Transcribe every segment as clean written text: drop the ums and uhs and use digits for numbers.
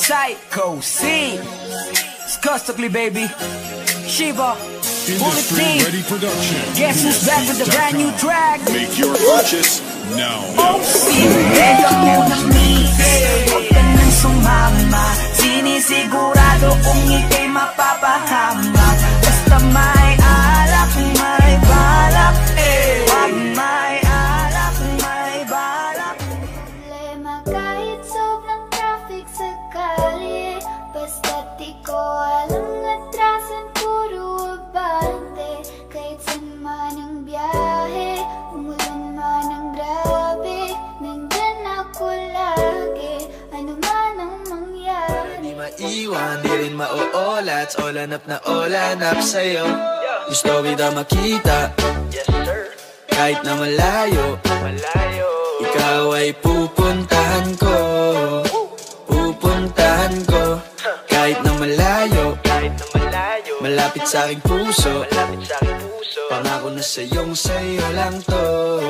Psycho C. Disgustingly, baby. Shiva. Industry Ready Production. Guess who's back with the brand new track? Make your purchase now. Oh, sinigaya mo na miss. Huwag ka nang sumama. Sinisigurado kung ika'y mapapahama. Basta may alak, may balak. Wag may alak, may balak. Problema kahit sobrang traffic sa kalye. Basta't di ko alam atrasan, puro abante. Kahit saan man ang biyahe, umulan man ang grabe, nandyan ako lagi, ano man ang mangyari. Di maiwan, di rin mauulat, olanap na olanap sa'yo. Gusto kita makita, kahit na malayo, ikaw ay pupuntahan ko. Pupuntahan ko, kahit na malayo, malapit sa aking puso. Pangako na sa'yo lang to,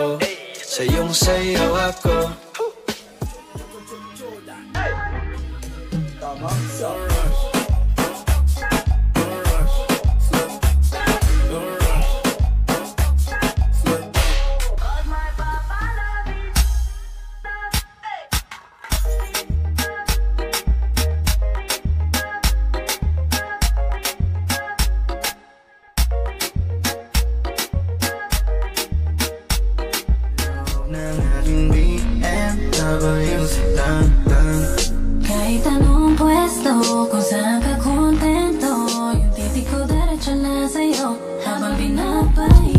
sa'yo ako. Kahit anong pwesto, kung saan ka kontento, yung titig ko diretso na sa'yo habang binabay.